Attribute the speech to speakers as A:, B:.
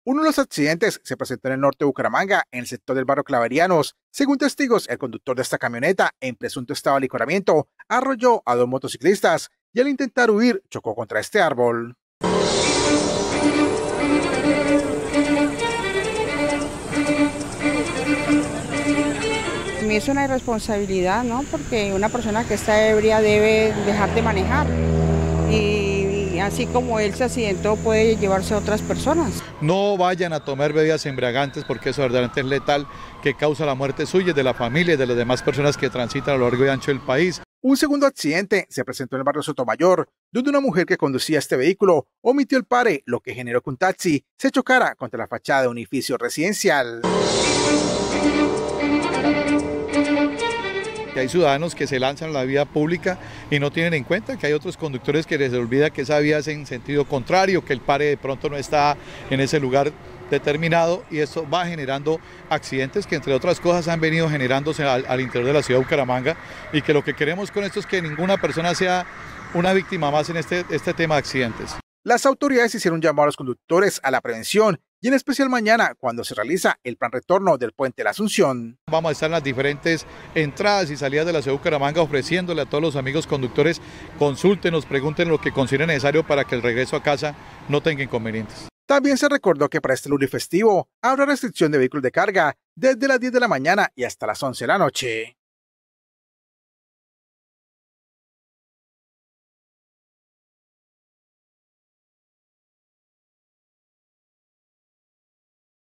A: Uno de los accidentes se presentó en el norte de Bucaramanga, en el sector del barrio Claverianos. Según testigos, el conductor de esta camioneta, en presunto estado de licoramiento, arrolló a dos motociclistas y al intentar huir chocó contra este árbol.
B: Para mí es una irresponsabilidad, ¿no? Porque una persona que está ebria debe dejar de manejar. Y así como él se accidentó, puede llevarse a otras personas.
C: No vayan a tomar bebidas embriagantes porque eso verdaderamente es letal, que causa la muerte suya y de la familia y de las demás personas que transitan a lo largo y ancho del país.
A: Un segundo accidente se presentó en el barrio Sotomayor, donde una mujer que conducía este vehículo omitió el pare, lo que generó que un taxi se chocara contra la fachada de un edificio residencial.
C: Que hay ciudadanos que se lanzan a la vía pública y no tienen en cuenta que hay otros conductores que les olvida que esa vía es en sentido contrario, que el pare de pronto no está en ese lugar determinado y esto va generando accidentes que entre otras cosas han venido generándose al interior de la ciudad de Bucaramanga y que lo que queremos con esto es que ninguna persona sea una víctima más en este tema de accidentes.
A: Las autoridades hicieron un llamado a los conductores a la prevención y en especial mañana cuando se realiza el plan retorno del Puente de la Asunción.
C: Vamos a estar en las diferentes entradas y salidas de la ciudad de Bucaramanga ofreciéndole a todos los amigos conductores, consúltenos, pregunten lo que consideren necesario para que el regreso a casa no tenga inconvenientes.
A: También se recordó que para este lunes festivo habrá restricción de vehículos de carga desde las 10 de la mañana y hasta las 11 de la noche.